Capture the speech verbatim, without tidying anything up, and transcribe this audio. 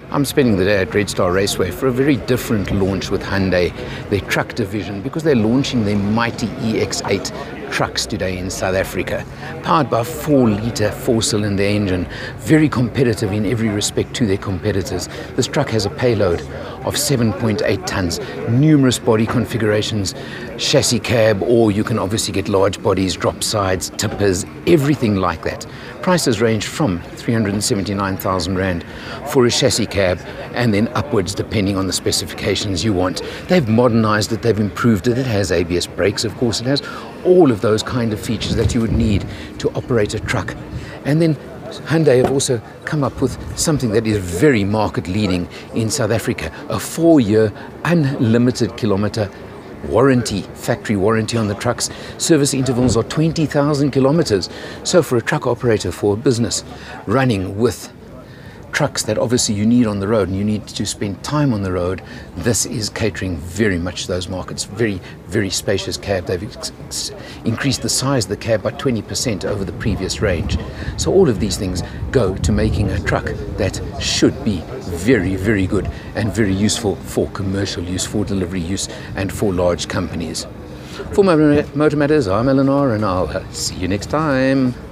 I'm spending the day at Red Star Raceway for a very different launch with Hyundai, their truck division, because they're launching their mighty E X eight trucks today in South Africa, powered by a four litre four-cylinder engine, very competitive in every respect to their competitors. This truck has a payload of seven point eight tons, numerous body configurations, chassis cab, or you can obviously get large bodies, drop sides, tippers, everything like that. Prices range from three hundred seventy-nine thousand rand for a chassis cab and then upwards depending on the specifications you want. They've modernized it, they've improved it, it has A B S brakes, of course, it has all of those kind of features that you would need to operate a truck. And then Hyundai have also come up with something that is very market leading in South Africa, a four-year unlimited kilometer warranty, factory warranty on the trucks. Service intervals are twenty thousand kilometers. So for a truck operator, for a business running with trucks that obviously you need on the road and you need to spend time on the road, this is catering very much those markets. Very, very spacious cab. They've ex increased the size of the cab by twenty percent over the previous range. So all of these things go to making a truck that should be very, very good and very useful for commercial use, for delivery use, and for large companies. For Motor Matters, I'm Eleanor, and I'll see you next time.